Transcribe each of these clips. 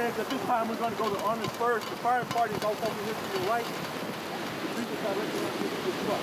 Friends, at this time we're going to go to honors first. The fire party is all over here to your right. The people are looking at this truck.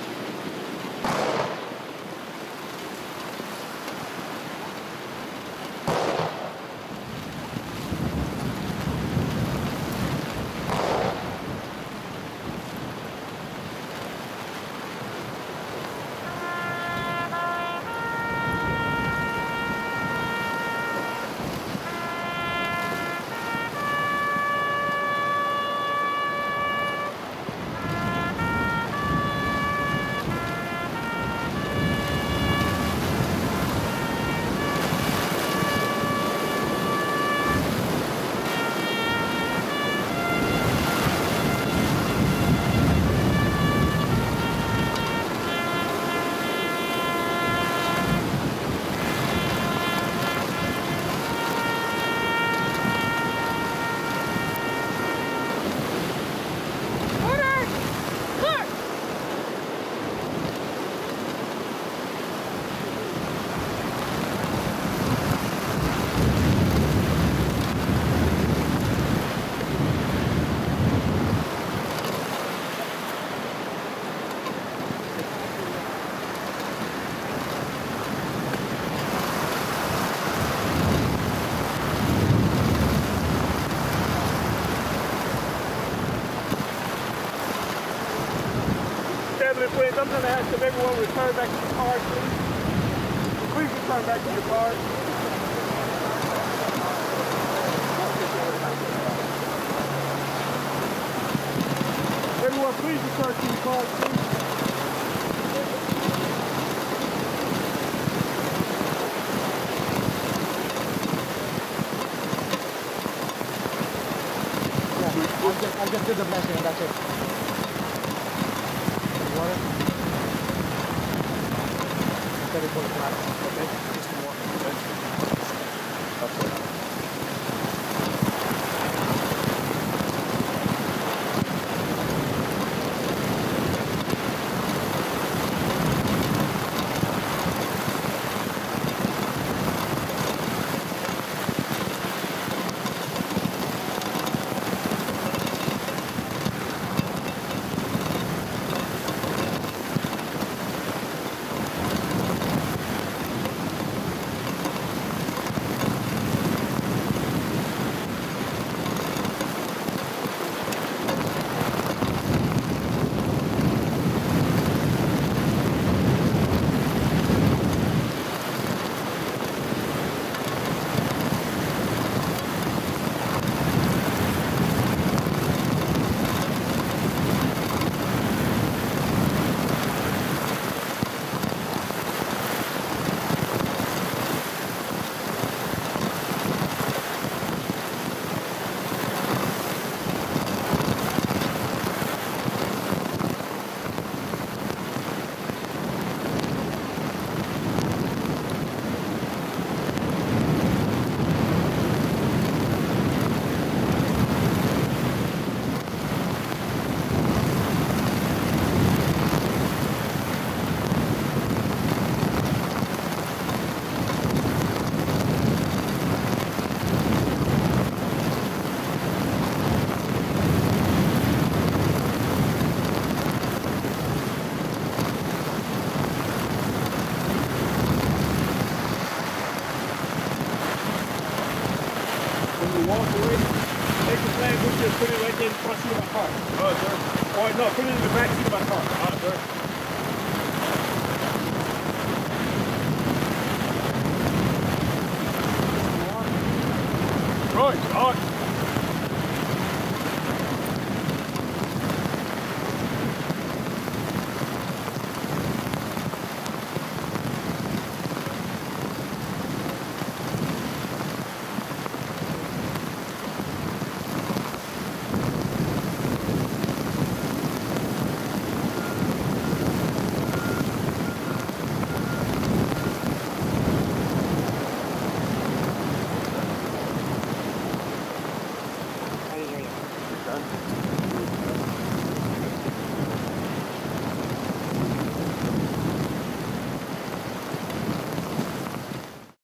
Friends, I'm going to ask if everyone return back to your cars, please. Please return back to your cars. Everyone, please return to your cars, please. Yeah, I'll just do the blessing and that's it. Water. Okay, just more. Okay. Walk away, take the flag with you and put it right there in the front seat of my car. Sir. Or no, put it in the back seat of my car. Sir.